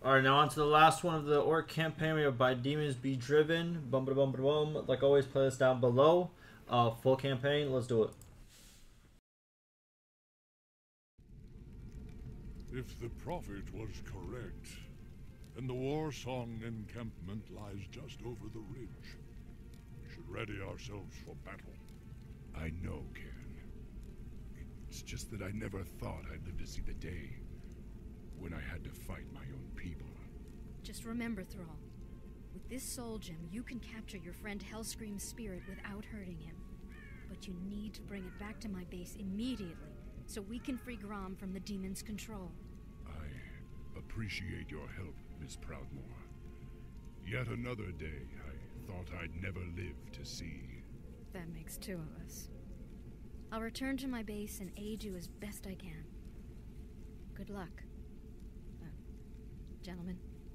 Alright, now on to the last one of the Orc campaign. We have By Demons Be Driven. Bum ba bum ba bum. Like always, play this down below. Full campaign. Let's do it. If the prophet was correct, then the war song encampment lies just over the ridge. We should ready ourselves for battle. I know, Cairn. It's just that I never thought I'd live to see the day when I had to fight my own people. Just remember, Thrall. With this soul gem, you can capture your friend Hellscream's spirit without hurting him. But you need to bring it back to my base immediately, so we can free Grom from the demon's control. I appreciate your help, Miss Proudmoore. Yet another day I thought I'd never live to see. That makes two of us. I'll return to my base and aid you as best I can. Good luck. Gentlemen.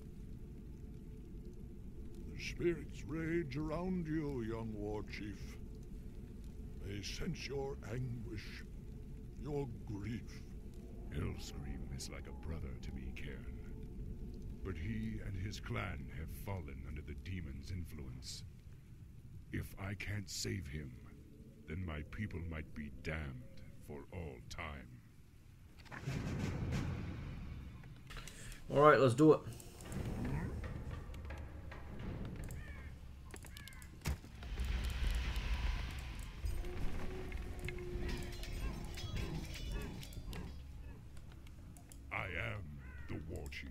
The spirits rage around you, young war chief. They sense your anguish, your grief. Hellscream is like a brother to me, Cairn. But he and his clan have fallen under the demon's influence. If I can't save him, then my people might be damned for all time. Alright, let's do it. I am the war chief.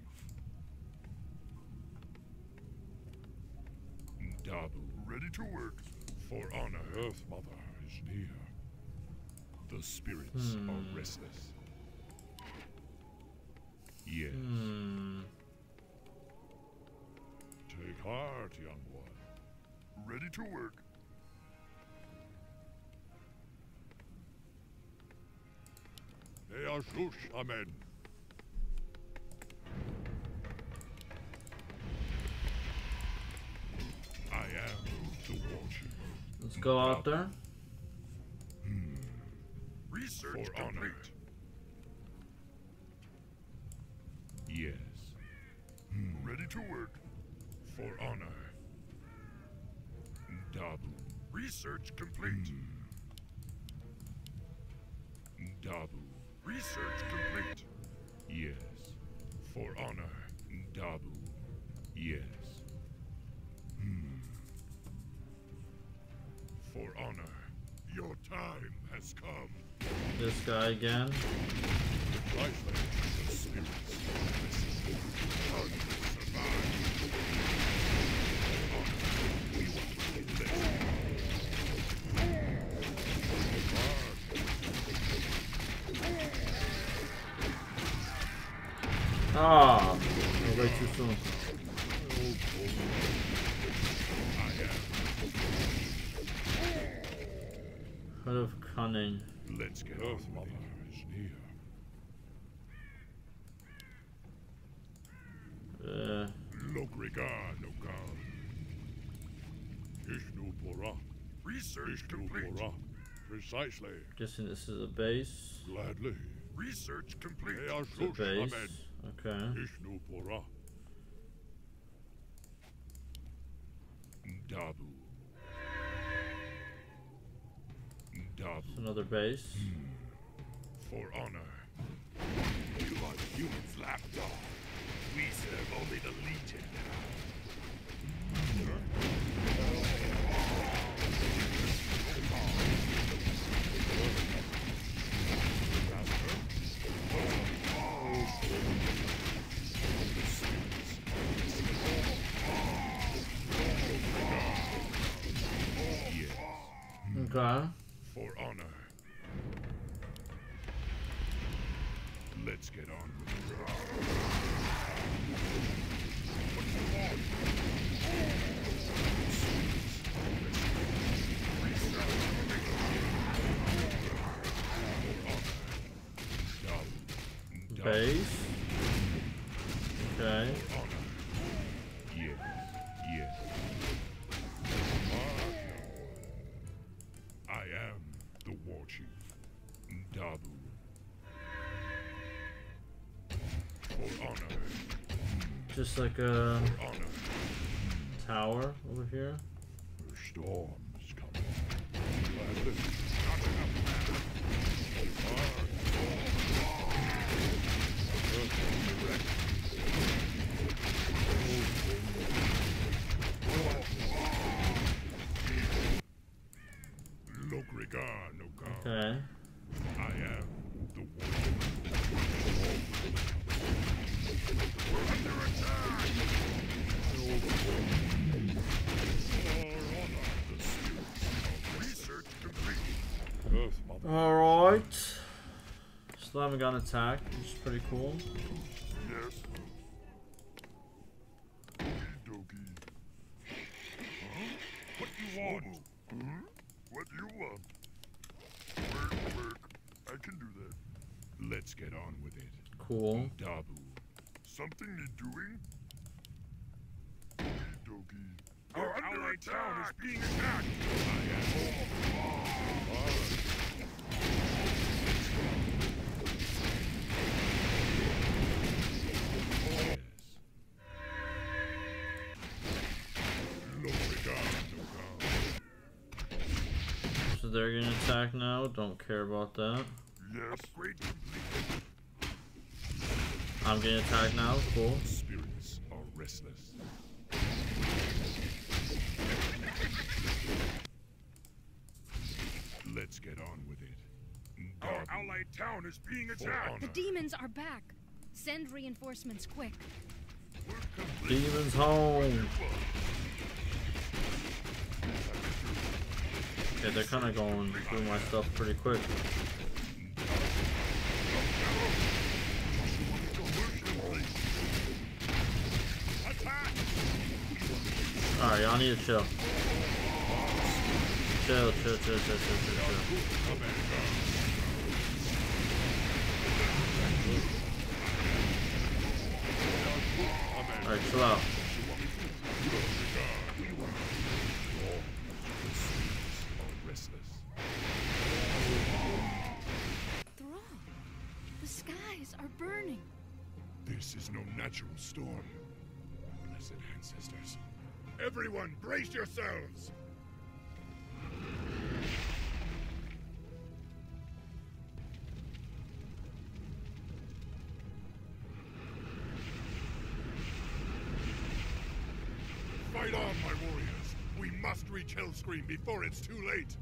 Ndabu, Ready to work. for honor. Earth Mother is near. The spirits are restless. Yes. Take heart, young one. Ready to work. Neashush, amen. I am the war chief. Let's go out there. Research For honor. complete. Yes. Ready to work. For honor. Ndabu. Research complete. Ndabu. Research complete. Yes. For honor. Ndabu. Yes. For honor. Your time has come. This guy again. Precisely. The spirits are restless. None will survive. We want to get left. Ah, way too soon. Head of cunning. Let's get Earth on Mother with it. is near. Lokrigar, Nogal. Ishnu Pora. Research complete. Pora. Precisely. Guessing this is a base. Gladly. Research complete. It's a base. Okay. Ishnu Pora. Ndabu. Ndabu. It's another base. For honor. You are the humans' lapdog. We serve only the Legion. Okay. For honor. Let's get on with it. Base. Okay. Yes, yes. I am the war chief, Ndabu. For honor. just like a tower over here. The storm's coming. Not enough Lokrigar, Nogar. Okay. I am the one. We're under attack! Research complete. Alright. Still haven't gotten attacked, which is pretty cool. Yes. Okie Huh? What do you want? What do you want? Work. I can do that. Let's get on with it. Cool. Dabu. Something need doing? Okie Our allied town is being attacked! Yes. So they're getting attacked now. Don't care about that. Yes. Upgrade complete. I'm getting attacked now. Cool. Spirits are restless. Let's get on with it. Our allied town is being attacked! The demons are back. Send reinforcements quick. Demons home. Okay, they're kind of going through my stuff pretty quick. Alright, y'all need to chill. Chill. Alright, chill out. Thrall, the skies are burning. This is no natural storm. Blessed ancestors. Everyone, brace yourselves! Fight on, my warriors! We must reach Hellscream before it's too late!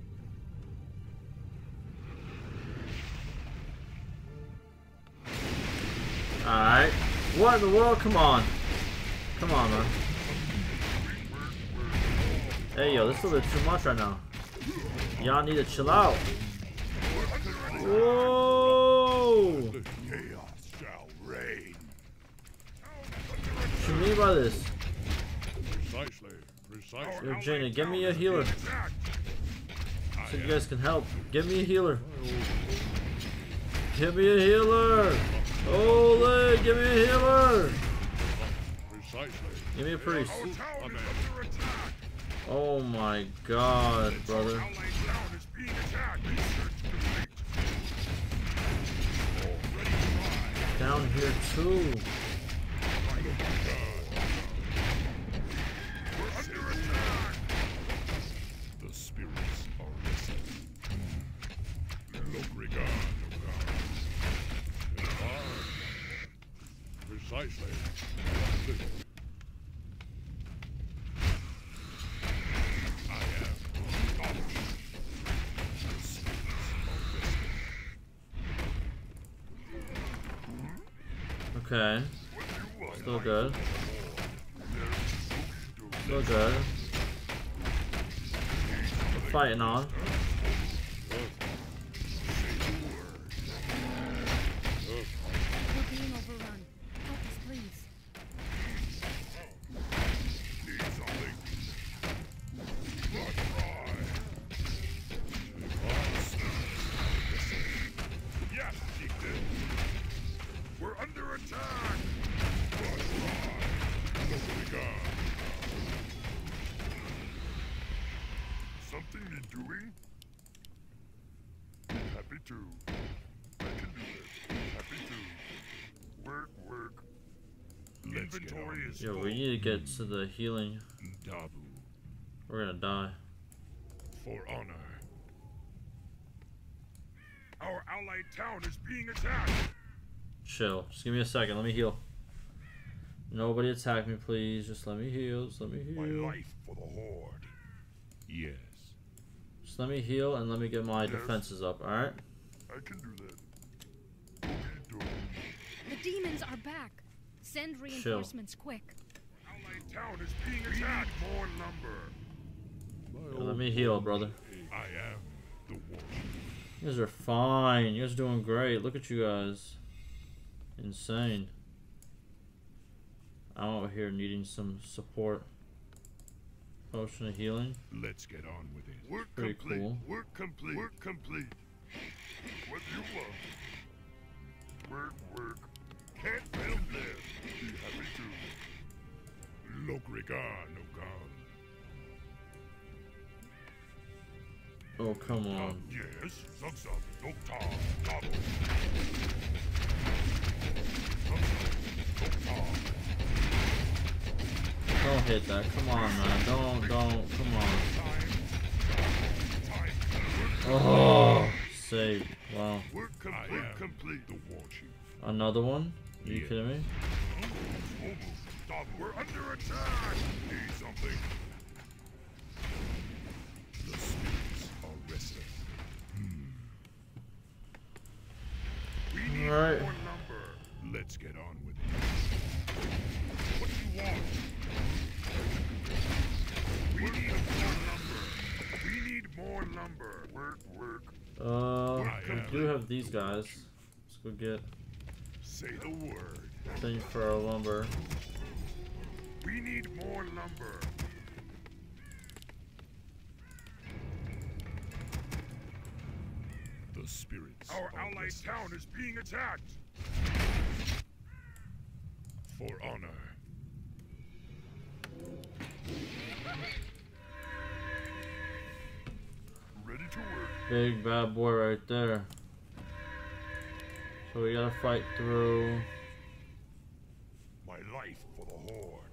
Alright. What in the world? Come on. Come on, man. Hey, yo, this is a little bit too much right now. Y'all need to chill out. Whoa! Chaos shall reign! What you mean by this? Precisely. Yo, Jaina, give me a healer. So you guys can help. Give me a healer. Give me a healer! Ole! Give me a healer! Precisely. Give me a priest. Our town is under attack! Oh my god, brother. Our allied town is being attacked! Research complete. Down here too. We're under attack! The spirits are restless. Lokrigar, Precisely. I am. The spirits are restless. Okay. Still good. Still good. We're fighting on. We're being overrun. Help us, please. Yes, Chieftain! We're under attack! Something need doing? inventory is Yo, full. we need to get to the healing. Dabu, We're gonna die. for honor. Our allied town is being attacked. Chill. Just give me a second. Let me heal. Nobody attack me, please. Just let me heal. Just let me My heal. life for the Horde. Yes. Just let me heal and let me get my Yes. defenses up, alright? I can do that. Okey-dokey. The demons are back. Send reinforcements quick. Allied town is being attacked. We need more lumber. Let me heal, brother. I am the war chief. You guys are fine. You guys are doing great. Look at you guys. Insane. I'm over here needing some support. Potion of healing. Let's get on with it. Work Pretty complete. cool. Work complete. Work complete. What you want? Work, work. Can't build there. Be happy to. Lokrigar Nogal. Oh, come on. Yes. Zug, Dokta, Gobble. Don't hit that. Come on, man. Don't. Come on. Oh, saved. Wow. Work I complete. am Complete. the war chief. Another one? Are you Yeah. kidding me? Almost. Stop. We're under attack. Need something. The spirits are resting. We need Alright. more lumber. Let's get on with it. What do you want? We need more lumber. We need more lumber. Work, work. We do have these guys. Let's go get Say the word. thing for our lumber. We need more lumber. The spirits Our are allied restless. town is being attacked. For honor. Ready to work. Big bad boy right there. So we gotta fight through. My life for the Horde.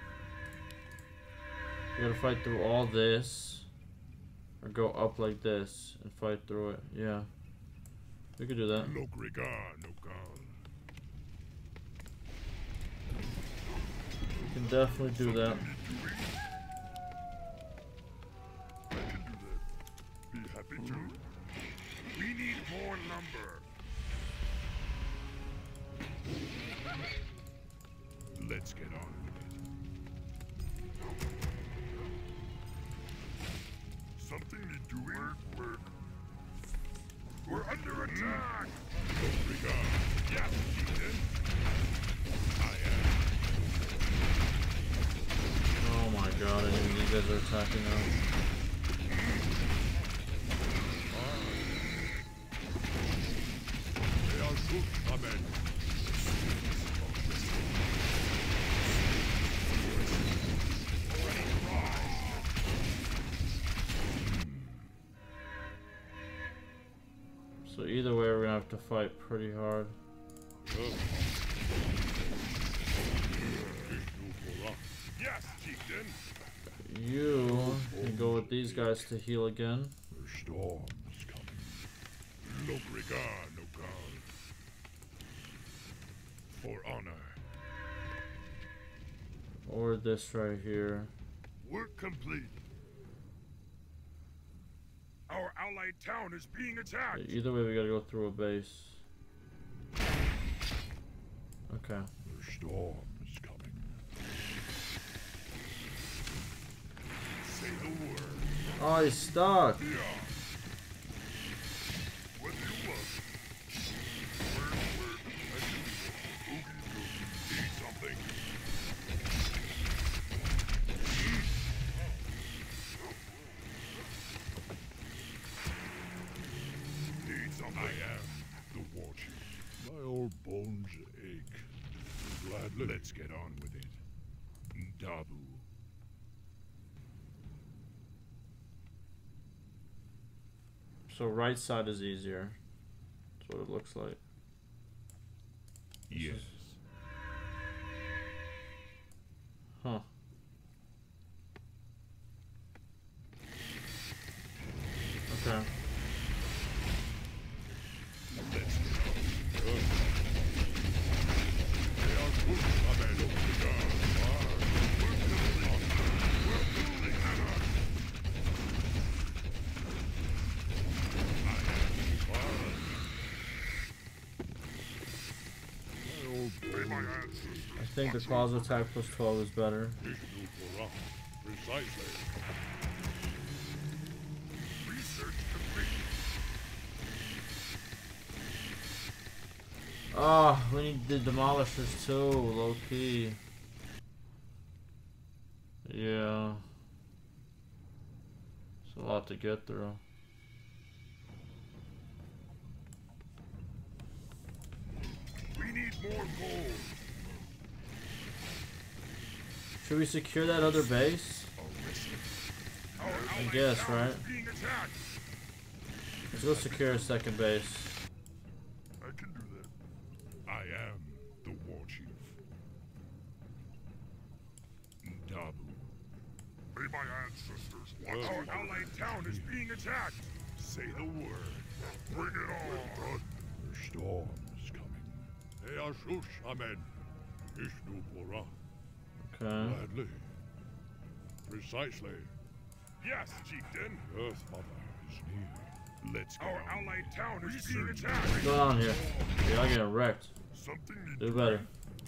We gotta fight through all this. Or go up like this and fight through it. Yeah. We could do that. Lokrigar Nogal. We can definitely do that. I can do that. Be happy to. We need more lumber. Let's get on with it. Something need doing. Work. We're under attack. Lokrigar. Yes, Chieftain. I am. Oh my god, I didn't these guys are attacking now. They are good, amen. So either way we're gonna have to fight pretty hard. Yes, Chieftain. You can go with these guys to heal again. The storm is coming. Lokrigar Nogal. For honor. Or this right here. Work complete. Our allied town is being attacked. Either way we gotta go through a base. Okay. The storm is coming. Say the word. Oh, he's stuck. Yeah. What do you want? Work. I can do it. Okey-dokey. Need something. Need something. I am the war chief. My old bones ache. Gladly. Let's get on with it. Dabu. So right side is easier. That's what it looks like. Yes. I think the claws attack plus 12 is better. Ishnu Pura. Precisely. Research complete. Oh, we need the demolishers too, low key. Yeah. It's a lot to get through. We need more gold. Should we secure that other base? Our I allied guess, town right? is being attacked. Let's go secure a second base. I can do that. I am the war chief. Ndabu. May my ancestors watch. Our allied town is being attacked. Say the word. Bring it on. The storm is coming. They are Shushamen. Ishnu Pura. Okay. Gladly. Precisely. Yes, chieftain. Earth Mother is near. Let's go. Our allied town is being What's attacked. going on here? Y'all getting wrecked. Something needs Do better.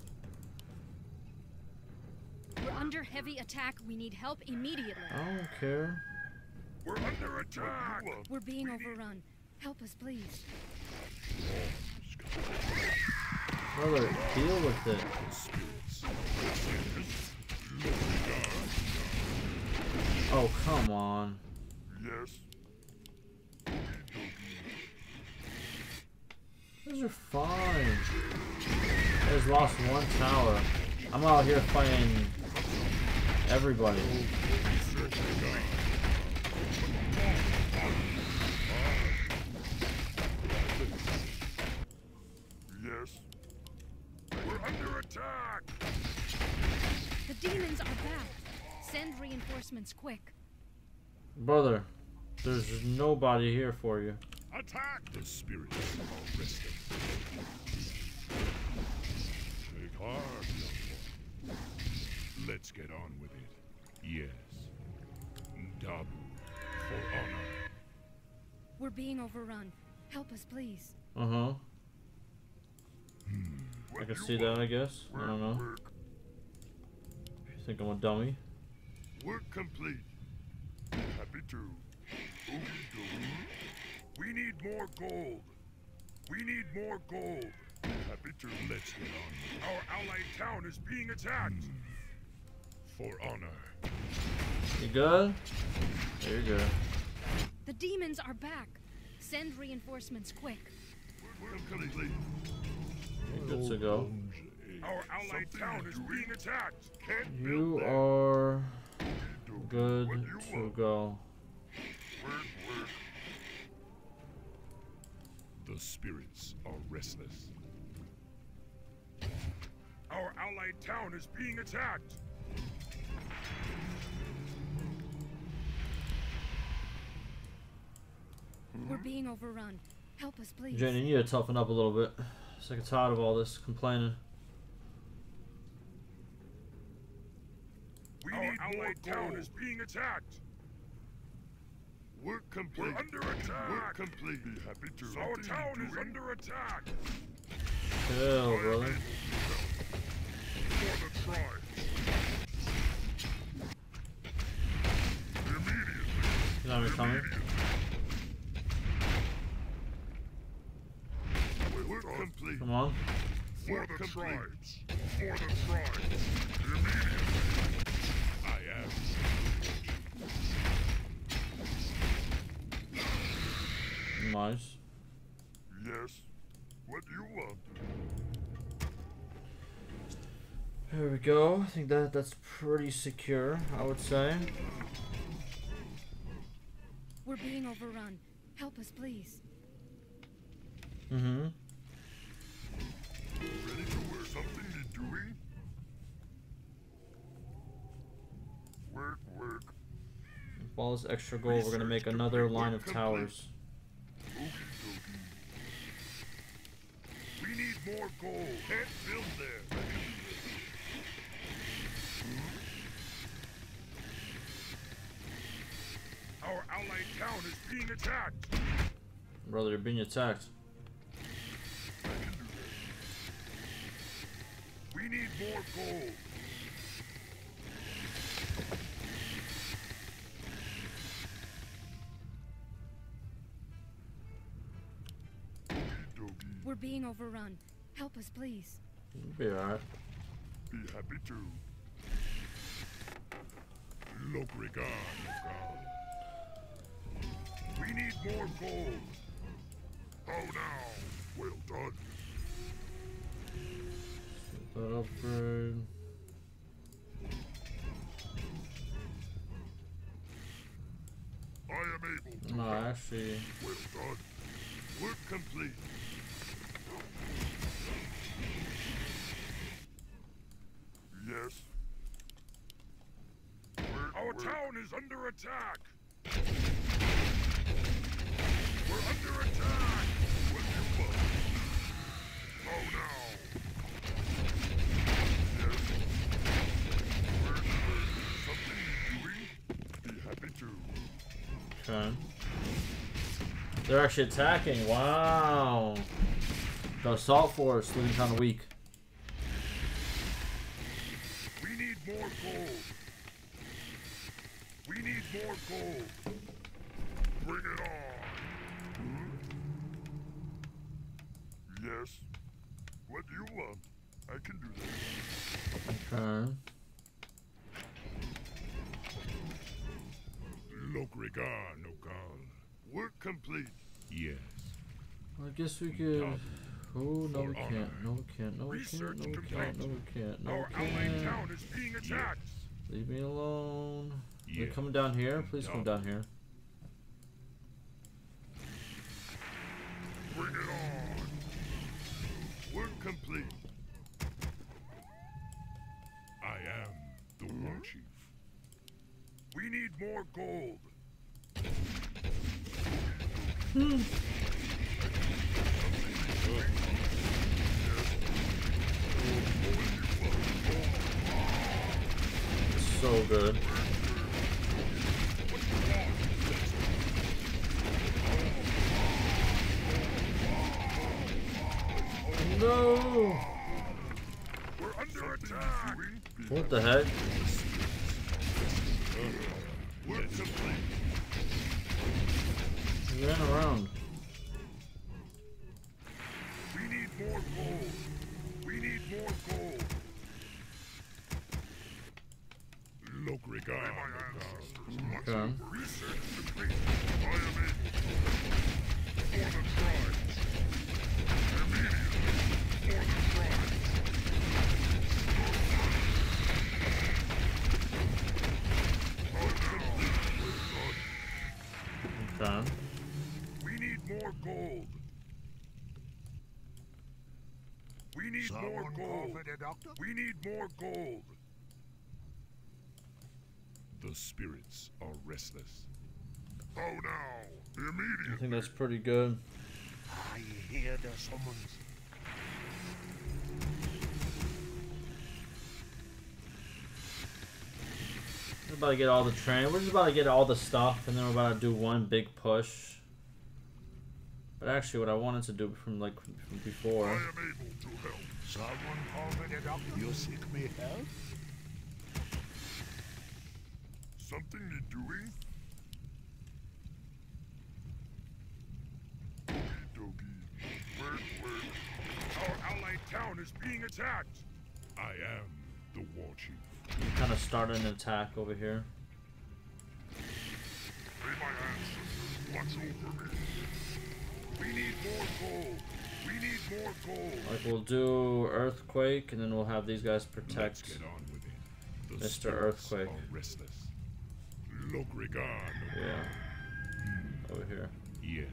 We're under heavy attack. We need help immediately. I don't care. We're under attack. We're being overrun. Help us, please. Brother, deal with it. Oh, come on. Yes. Those are fine. I just lost one tower. I'm out here fighting everybody. Yes. We're under attack. The demons are back. Send reinforcements quick. Brother, there's nobody here for you. Attack. The spirits are resting. Take heart, young one. Let's get on with it. Yes. Ndabu. For honor. We're being overrun. Help us, please. Uh-huh. I can see that, I guess. I don't know. Work. You think I'm a dummy? Work complete. Happy to. We need more gold. We need more gold. Happy to. Let's get on. Our allied town is being attacked. For honor. You good? There you go. The demons are back. Send reinforcements quick. Work complete. You're good to go. Our allied town is being attacked. Can't You build there. are Do good what you to want. go. Work. The spirits are restless. Our allied town is being attacked. We're being overrun. Help us, please. Jenny, you need to toughen up a little bit. Sick and tired of all this complaining. We need more town is being attacked. Work complete. We're under attack. Work complete. Be happy to. Our town is under attack. Chill, brother. For the tribes. Immediately. You know me coming? Work complete. Come on. For the tribes. For the tribes. Immediately. I am. Nice. Yes. What do you want? There we go. I think that's pretty secure, I would say. We're being overrun. Help us, please. Mm-hmm. Ready to wear something to doing? Work. With all this extra gold, we're gonna make another line of towers. We need more gold. Can't build there. Our allied town is being attacked. Brother, you're being attacked. We need more gold. Okie We're being overrun. Help us, please. You'll be alright. dokie. Be happy to. Lokrigan, Nokal. We need more gold. How now? Well done. That upgrade. I am able to No, help. actually, Well done. Work complete. Yes. Our town is under attack! We're under attack! What you want? Oh no! Yes. Something you doing? Be happy to. okay. They're actually attacking. Wow. The assault force looking kind of weak. We need more gold. We need more gold. Bring it on. Yes. What do you want? I can do that. Okay. Lokrigan, Nokal. Work complete. Yes. I guess we could. Oh no, we For can't. No, we can't. No, we Research can't. No, we complete. can't. No, we can't. No, Our we allied can't. town is being attacked! Leave me alone. They're Yes. coming down here. Please come down here. Bring it on. Work complete. I am the war chief. We need more gold. So good. No. We're under attack. What the heck? Work complete. He ran around. We need more gold. We need more gold. Lokrigan, My Nokal. ancestors. Okay. Research complete. I am able. For the tribes. Immediately. For the tribes. Okay. We need more gold. We need more gold. We need more gold. The spirits are restless. How now? I Immediately. think that's pretty good. I hear the summons. We're about to get all the train. We're just about to get all the stuff, and then we're about to do one big push. But actually, what I wanted to do from before. I am able to help. Someone call me the doctor. You seek me help? Something you doing? Okie dokie. Work. Our allied town is being attacked! I am the war chief. Kind of started an attack over here. May my ancestors watch over me. We need more gold. We need more gold. Like we'll do earthquake, and then we'll have these guys Let's protect. get on with it. The Mr. spirits Earthquake. are restless. Lokrigan, Yeah. Over here. yes.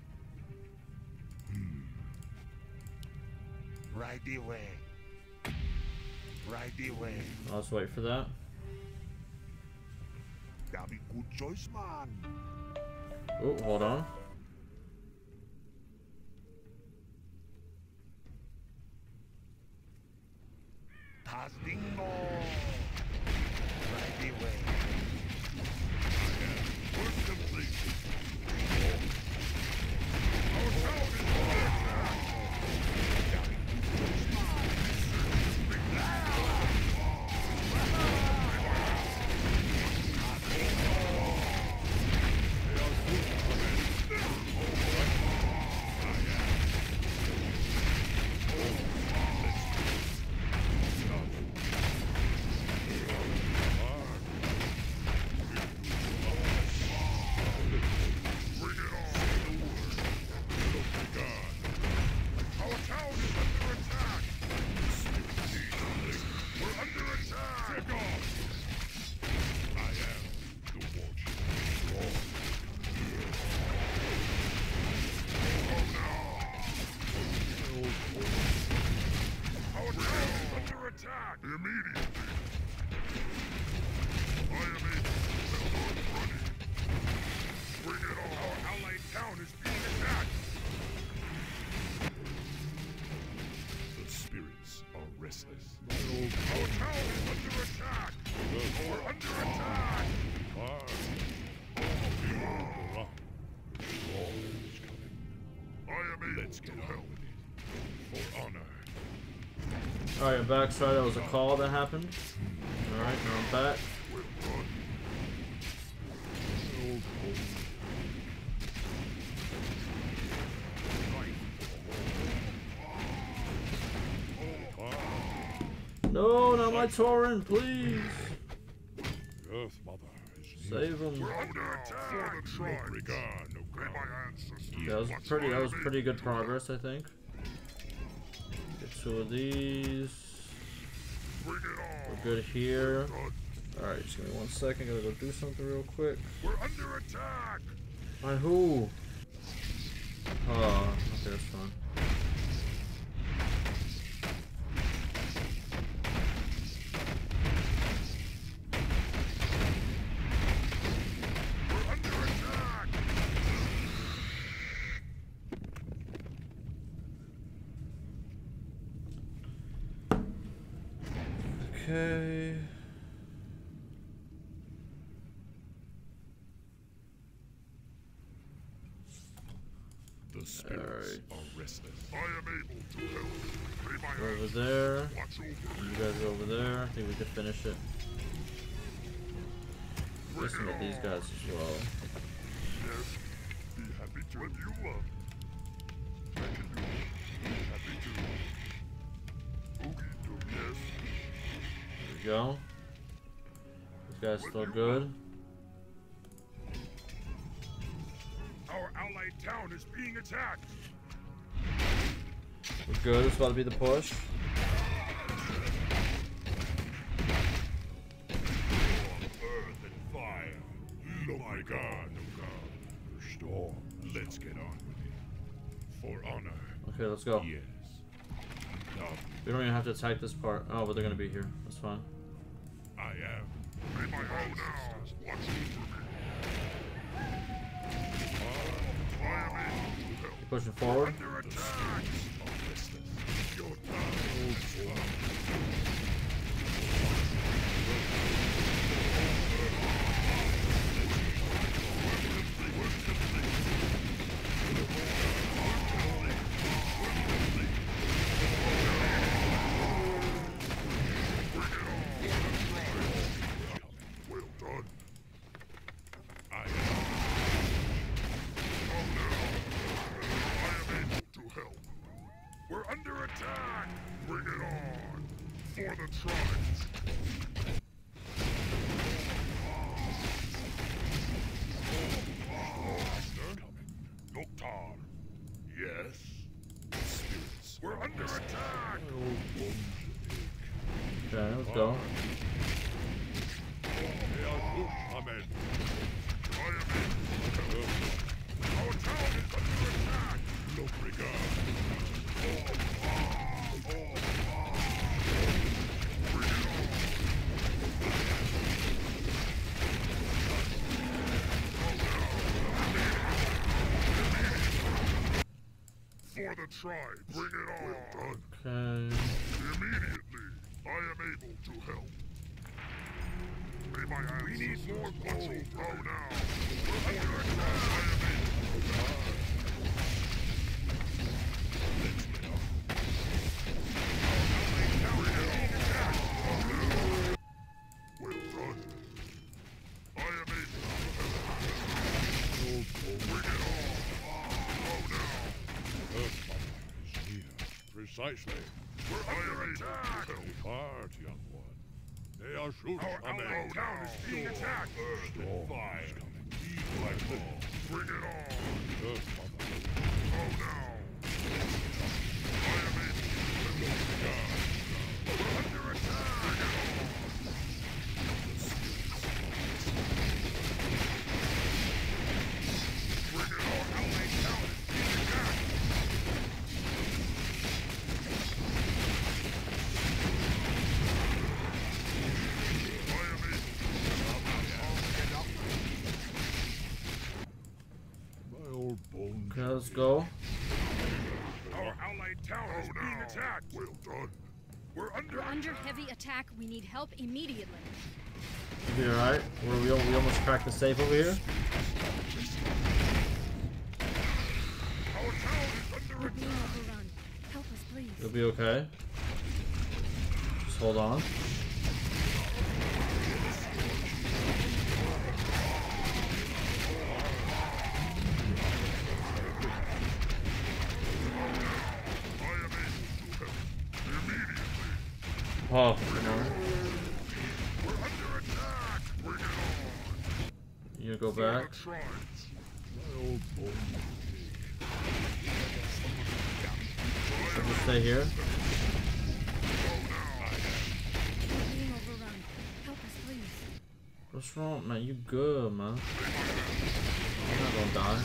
Right away. Right away. Let's wait for that. That'll be good choice, man. Oh, hold on. Tastingo. Right away. Work complete. Our town is under attack. That'll be good choice, man. Immediately. I am able to help running. Bring it on. Our allied town is being attacked. The spirits are restless. Our town is under attack. We're under attack. I am able Let's get to on help. with it. For honor. Alright, I'm back. Sorry, that was a call that happened. Alright, now I'm back. Well done. No, not my Tauren, please. Earth Mother is Save him. We're under attack. For the tribes. Regard, no May God. my ancestors Yeah, that was pretty good progress, I think. Get 2 of these. Bring it on. We're good here. Done. Alright, just give me 1 second. Gotta go do something real quick. We're under attack. By who? Oh, okay, that's fine. We're under attack. Okay. The spirits Alright. are restless. I am able to help. May my Over ancestors there. watch over You me. guys are over there. I think we could finish it. Bring Listen to it these on. guys as well. Yes. Be happy to. What you love. I can do it. Be happy to. Oogie do. Yes. There we go. These guys still good. Our allied town is being attacked. We're good. It's about to be the push. Earth and fire. No regard, no God. Restore. Let's get on with it. For honor. Okay, let's go. Yes. Come. We don't even have to attack this part. Oh, but they're gonna be here. That's fine. I am. May my ancestors watch over me. I am able to help. Pushing forward. Under attack. Are restless. Your time is up. Well done. I am. I am able to help. We're under attack. Bring it on. For the tribes. Noctar. Yes. Spirits. We're under attack. Okay, let's go. Amen. I am able to help. Our town is under attack. No regard. For the tribe. Bring it on. Well done. Okay. Immediately. I am able to help. May my ancestors we need more gold. Oh, now. We're under attack. I am able to help. Let's get on. Well done. I am able to help. Bring it on. Oh, now. Earth Mother is near. Precisely. We're under attack. Take heart, young one. They are shooting. Our allied town is being attacked. Earth and fire. Be like this. Bring it on. Earth Mother. Oh, now. I am able to help. We're under attack. Bring it on. Our allied town is being attacked. let's go. Our allied town is being attacked. Well done. We're under heavy attack. We need help immediately. You'll be alright. We almost cracked the safe over here. Our town is under We're being overrun. Help us, please. You'll be okay. Just hold on. Oh, no. We're under attack. Bring it on. You go back. I'll just stay here. We're being overrun. Help us, please. What's wrong, man? You good, man? I'm not gonna die.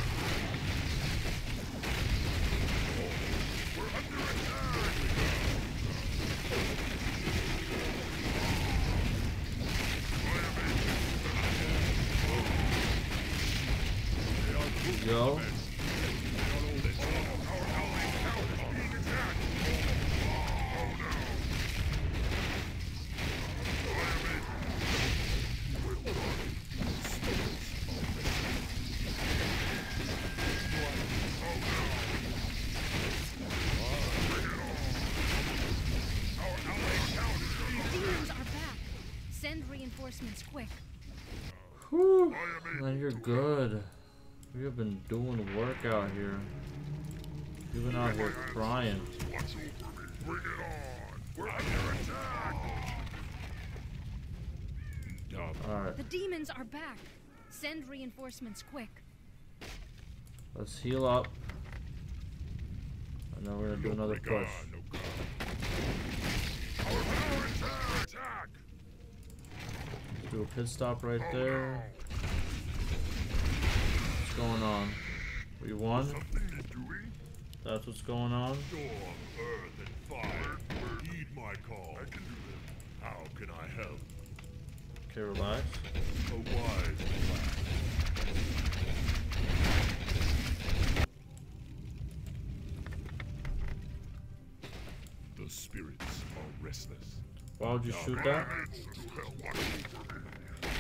Go. Demons are back. Send reinforcements quick. Whew. Man, you're good. We have been doing work out here. You've been out here crying. Watch over me. Bring it on. We're under attack. Alright, The demons are back. Send reinforcements quick. let's heal up. And then we're gonna do another push. Our town is under attack. Do a pit stop right there. What's going on? We won? Something to doing? That's what's going on? Storm, earth, and fire. Heed my call. I can do this. How can I help? Okay, relax. A wise plan. The spirits are restless. Why would you shoot that? Answer to hell. Watch over me.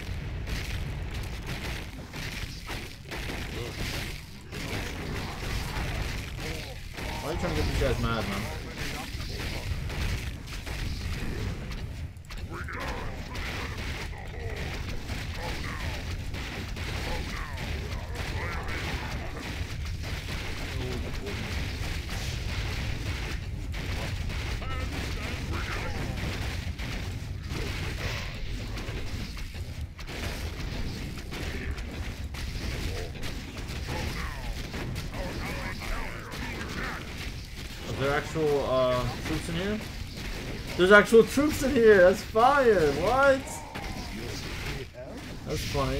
Why are you trying to get these guys mad, man? Is there actual troops in here? There's actual troops in here! That's fire! What? That's funny.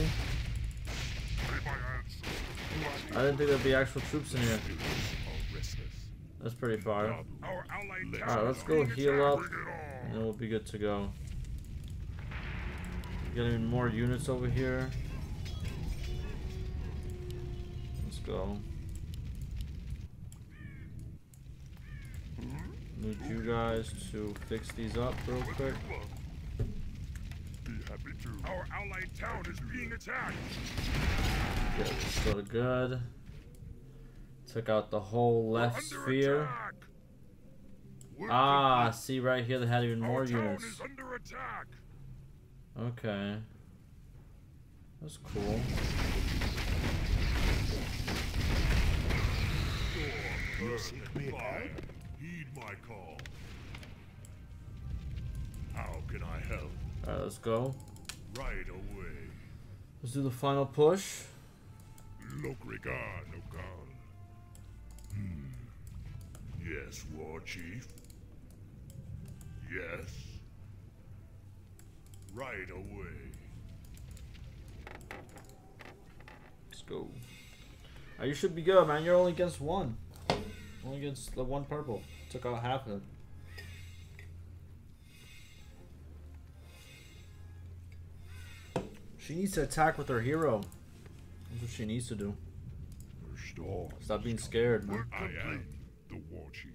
I didn't think there'd be actual troops in here. That's pretty fire. Our allied Alright, let's go heal up, and then we'll be good to go. Getting more units over here. Let's go. Need you guys to fix these up real quick. Be happy to. Our allied town is being attacked. Good, sort of good. Took out the whole left sphere. Ah, see right here they had even more units. Is under attack. Okay. That's cool. Fire. Heed my call. How can I help? Alright, let's go. Right away. Let's do the final push. Lokrigan, Okan. Yes, War Chief. Yes. Right away. Let's go. You should be good, man. You're only against one. Only against the one purple. Took out half of it. She needs to attack with her hero. That's what she needs to do. We're storm. Stop being scared, man. I am the war chief.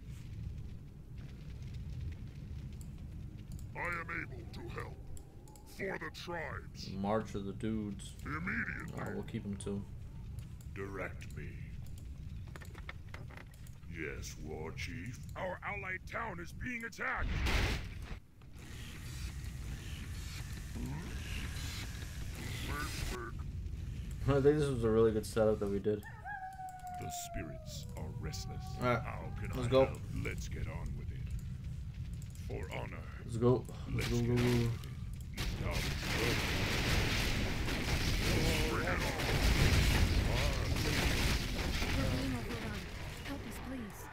I am able to help. For the tribes. March of the dudes. Immediately. Oh, we'll keep him too. Direct me. Yes, war chief. Our allied town is being attacked. I think this was a really good setup that we did. The spirits are restless. Alright, How can let's I go. help? Let's get on with it. For honor. Let's go. Let's Let's go, get go, on go. with it. Now, We're being overrun. Help us, please.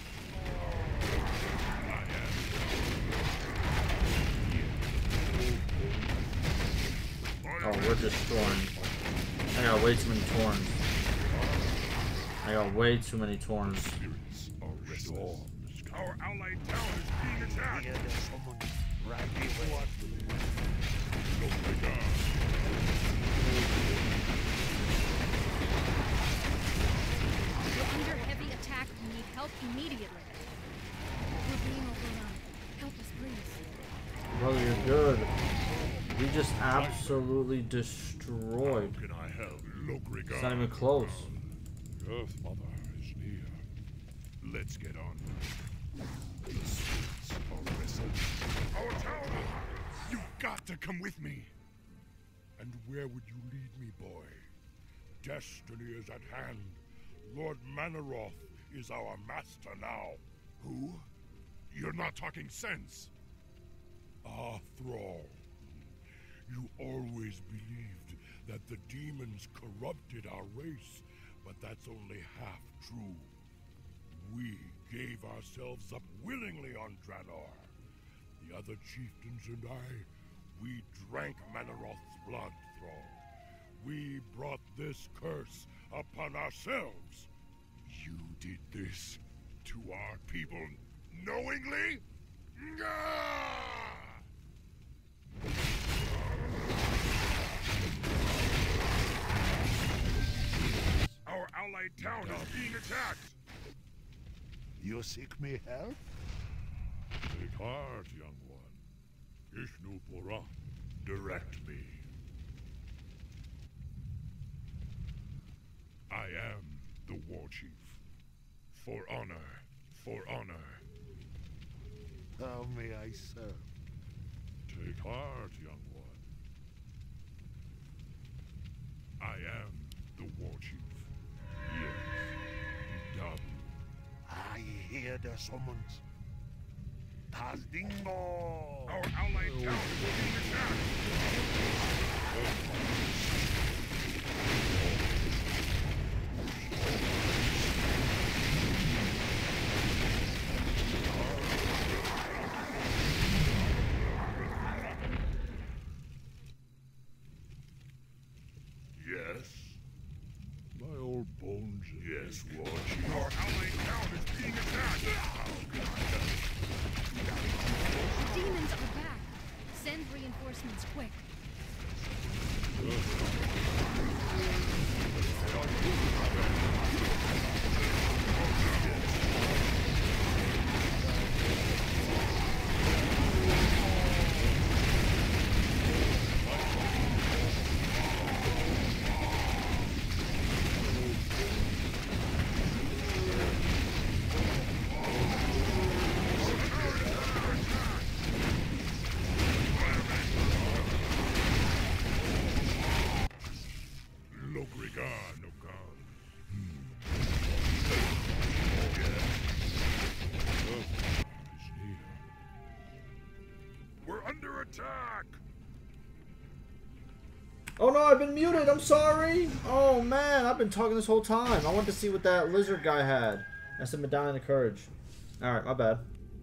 Oh, we're destroying. I got way too many Torns. I got way too many Torns. spirits are restless. Our allied town is being attacked. Oh my God. We're under heavy attack. We need help immediately. We're being overrun. Help us, please. Brother, you're good. We just absolutely destroyed. How can I help? It's not even close. Earth Mother is near. Let's get on. The spirits are restless. Our town! You've got to come with me. And where would you lead me, boy? Destiny is at hand. Lord Manaroth is our master now. Who? You're not talking sense. Ah, Thrall. You always believed that the demons corrupted our race, but that's only half true. We gave ourselves up willingly on Draenor. The other chieftains and I, we drank Manaroth's blood, Thrall. We brought this curse upon ourselves. You did this to our people knowingly? Gah! Our allied town is being attacked. You seek me help? Take heart, young one. Ishnu Pora, Direct me. I am the war chief. For honor, for honor. How may I serve? take heart, young one. I am the war chief. Yes, Dub. I hear the summons. Tazdingo! Our allied town is being attacked. Yes. My old bones. Yes, war chief. Our allied town is being attacked. How can I help? The demons are back. Send reinforcements quick. Logrigar, no god. Is near. We're under attack. Oh no, I've been muted. I'm sorry. Oh man, I've been talking this whole time. I wanted to see what that lizard guy had. That's the Medallion of Courage. Alright, my bad.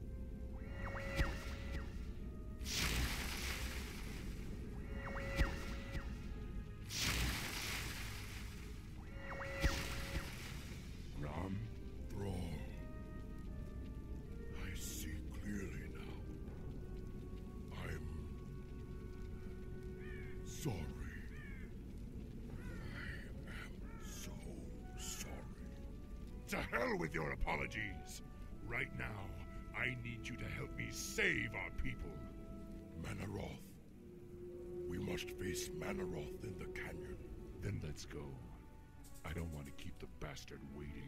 Ram Thrall. I see clearly now. I'm sorry. I am so sorry. To hell with your apologies. Right now, I need you to help me save our people. Manaroth. We must face Manaroth in the canyon. Then let's go. I don't want to keep the bastard waiting.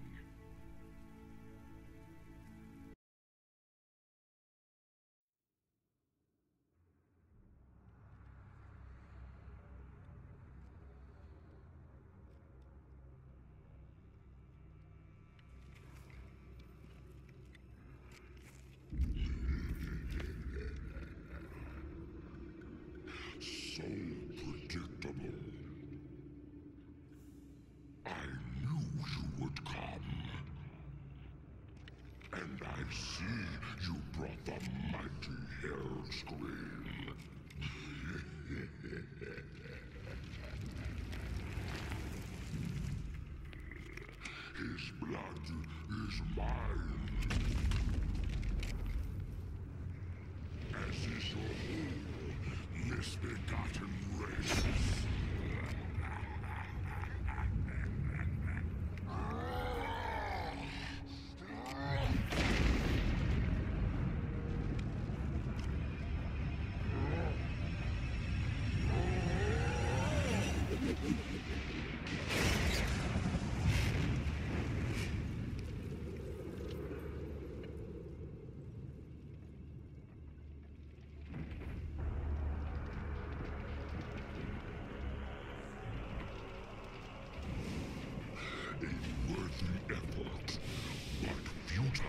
So predictable. I knew you would come. And I see you brought the mighty Hellscream. His blood is mine. As is your whole misbegotten race. A worthy effort, but futile.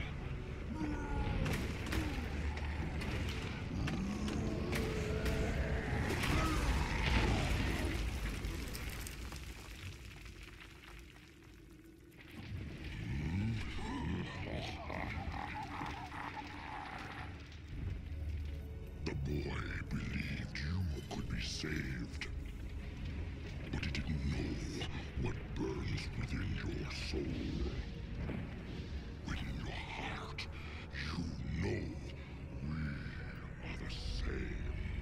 The boy believed you could be saved, but he didn't know what burns within your soul. Within your heart, you know we are the same.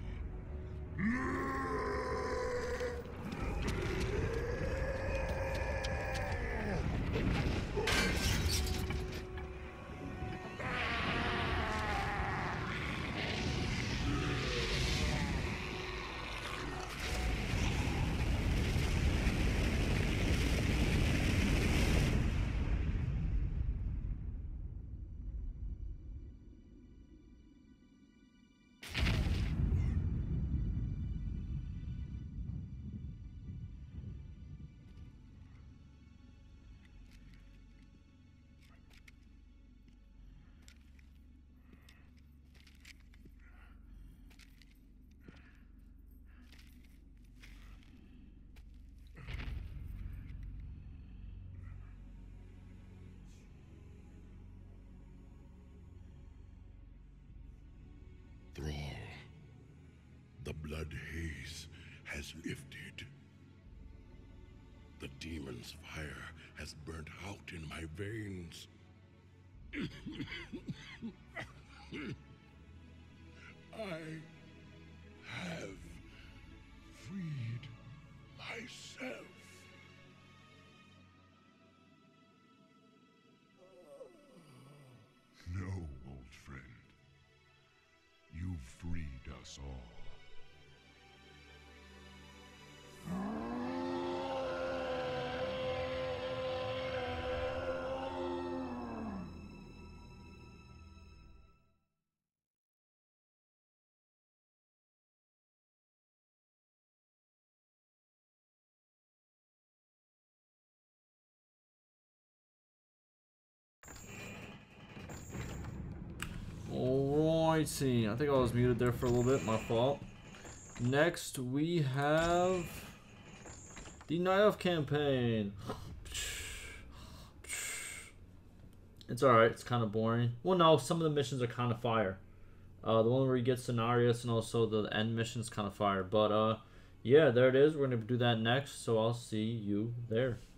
Thrall, the blood haze has lifted. The demon's fire has burnt out in my veins. I have freed myself. No, old friend. You've freed us all. Alrighty, I think I was muted there for a little bit, my fault. Next, we have the Night Elf campaign. It's alright, it's kind of boring. Well, no, some of the missions are kind of fire. The one where you get Cenarius and also the end mission's kind of fire. But, yeah, there it is. We're going to do that next, so I'll see you there.